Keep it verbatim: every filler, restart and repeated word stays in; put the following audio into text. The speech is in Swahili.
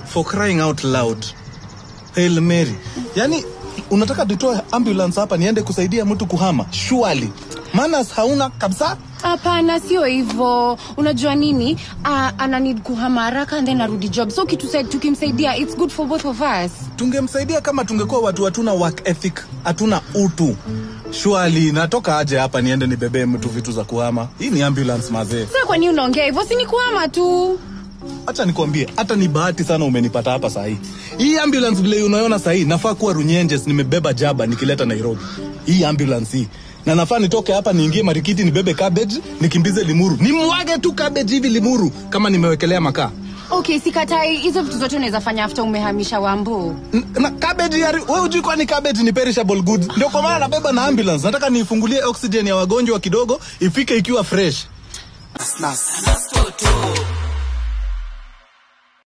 For crying out loud. Hail Mary. Yani unataka tutoe ambulance hapa niende kusaidia mtu kuhama? Surely. Manas hauna kabisa? Hapana, sio hivyo. Unajua nini? Uh, ana need kuhama haraka and then arudi job. So kitu said tukimsaidia, it's good for both of us. Tungemsaidia kama tungekuwa watu hatuna work ethic, hatuna utu. Surely natoka aje hapa niende nibebe mtu vitu za kuhama. Hii ni ambulance mazee. Sasa kwa nini unaongea hivyo? Si ni kuhama tu. Acha nikwambie, hata ni bahati sana umenipata hapa saa hii. Hii ambulance vile unaona saa hii nafaa kuwa Runyenjes nimebeba jaba nikileta Nairobi. Hii ambulance hii. Na nafaa nitoke hapa niingie Marikiti nibebe cabbage nikimbize Limuru. Nimwage tu cabbage hivi Limuru kama nimewekelea makaa. Okay, sikatai. Hizo vitu zote unaweza fanya after umehamisha Wambu. Na cabbage yari, wewe hujui kwa ni cabbage ni perishable goods. Ndio kwa maana nabeba na ambulance. Nataka niifungulie oxygen ya wagonjwa kidogo ifike ikiwa fresh. Nas nas. Toto.